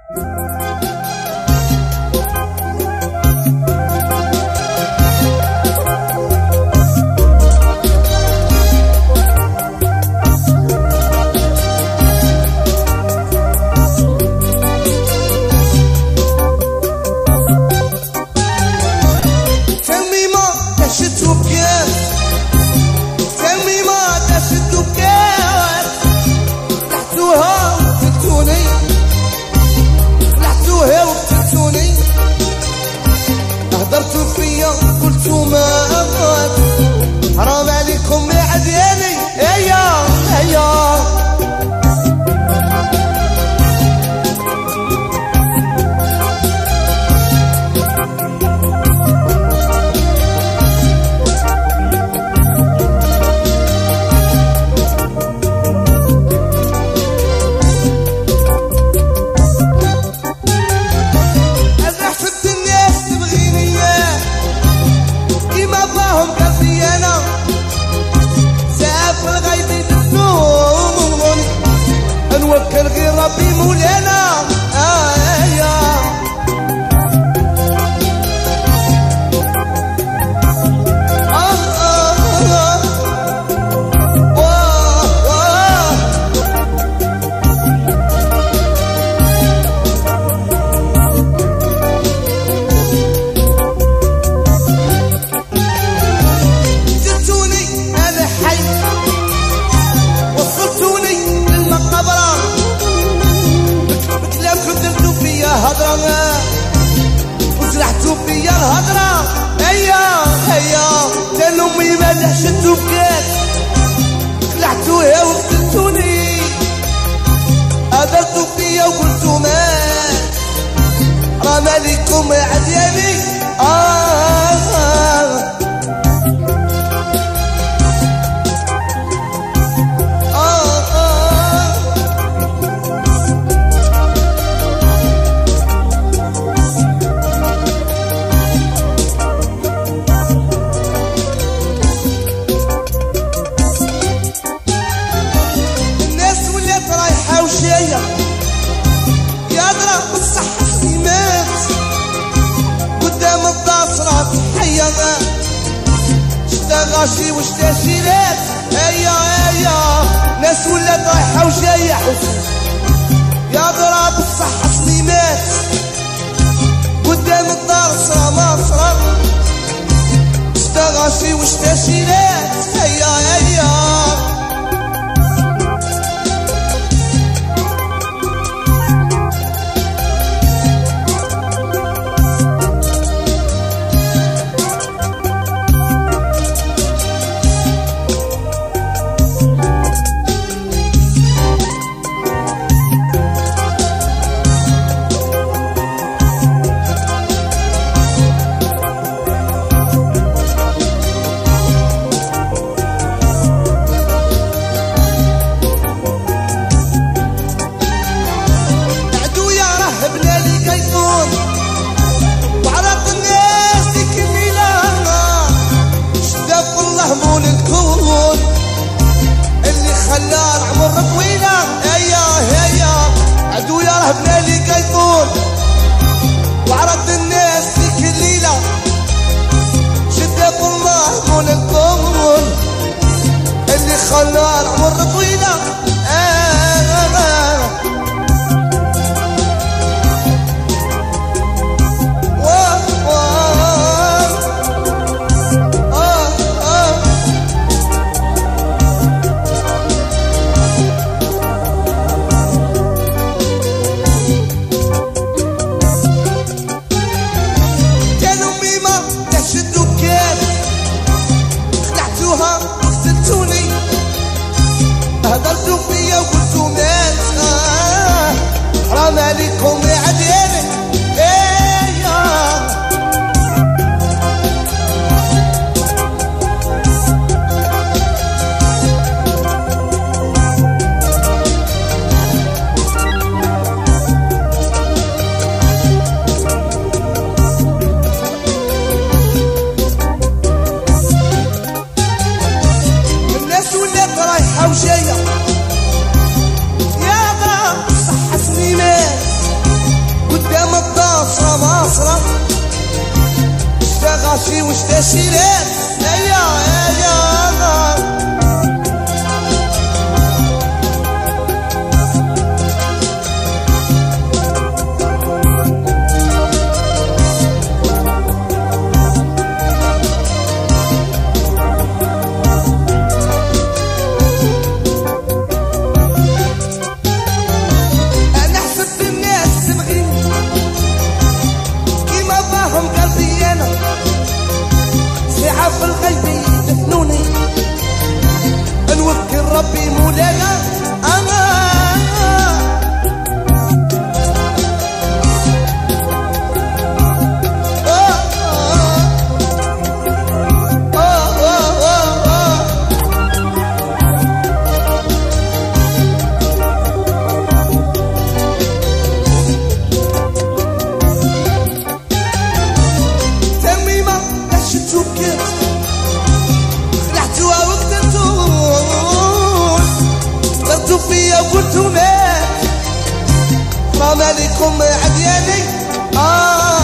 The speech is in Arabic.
حرام عليكم يا عدياني هيا هيا نوكل غير ربي مولانا جبتوني انا حي وصلتوني للمقبره هضرة وجرحتو فيا الهضرة هيا هيا تا لأمي ما لحشتو بكات خلعتوها وقتلتوني هضرتو فيا وقلتو مات راه مالكم يا عدياني يا درا بالصحة سليمات قدام الدار صرات حيا شتا غاشي وشتا شيلات هيا هيا ناس ولات رايحة وجاية حسن يا درا بالصحة سليمات قدام الدار صرا ما صرا شتا غاشي وشتا شيلات هيا هيا الشيرات هيا هيا انا حسبت الناس تبغيني كيما باهم قلبي انا ساعة في الغيب يدفنوني نوكل ربي مولانا انا خلعتوها وقتلتون درتو فيا وقلتو مات حرام عليكم عدياني